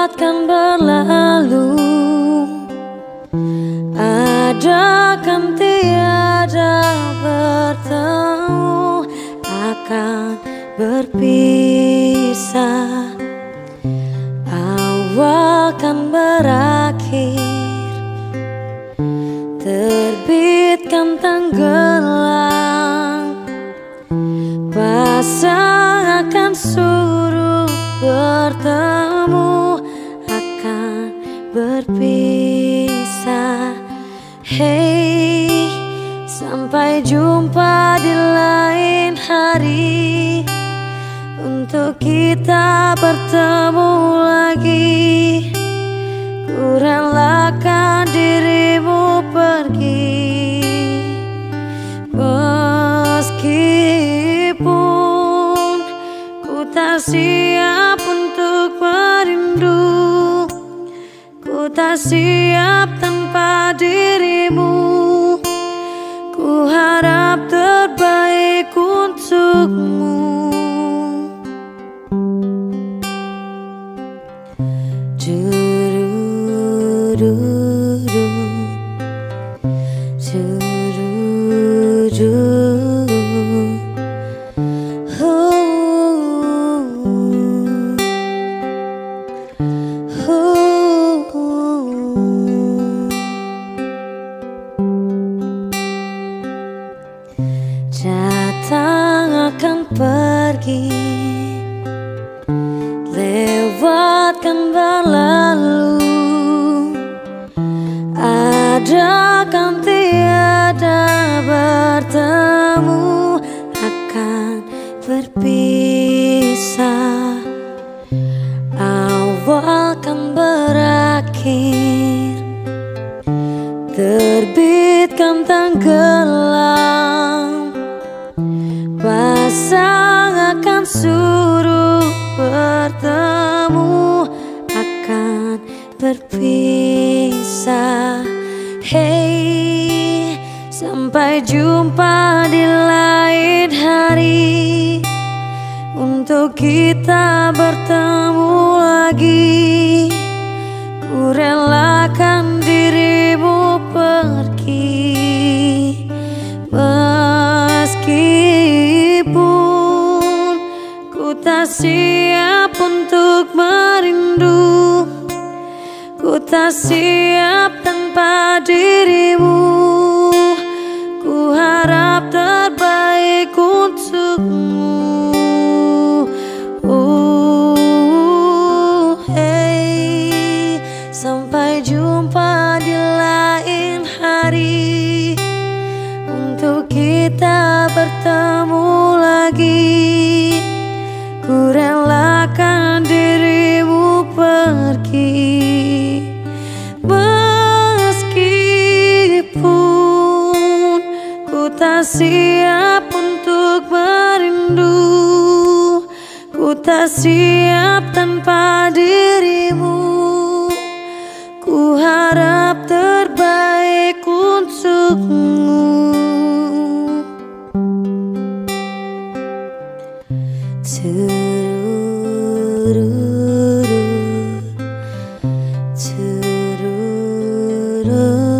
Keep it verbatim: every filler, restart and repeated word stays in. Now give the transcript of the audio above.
lewatkan berlalu, ada kan tiada bertemu, akan berpisah. Awal kan berakhir, terbitkan tenggelam, pasang akan surut bertemu, akan berpisah. Hey, sampai jumpa di lain hari, untuk kita bertemu lagi. Ku relakan dirimu pergi, meskipun ku tak siap untuk merindu, ku tak siap tanpa dirimu. Ku harap terbaik untukmu. Du-du-du-du, du-du-du. Datang akan pergi, lewatkan berlalu, ada kan tiada bertemu, akan berpisah. Awal kan berakhir, terbitkan tenggelam, pasang akan surut bertemu, akan berpisah. Hey, sampai jumpa di lain hari, untuk kita bertemu lagi. Ku relakan dirimu pergi, meskipun ku tak siap untuk merindu, ku tak siap tanpa dirimu. Ku harap terbaik untukmu. Oh, hey, sampai jumpa di lain hari, untuk kita bertemu lagi. Ku relakan dirimu pergi, meskipun ku tak siap untuk merindu, ku tak siap tanpa dirimu. Ku harap terbaik untukmu. Du-du-du, du-du-du.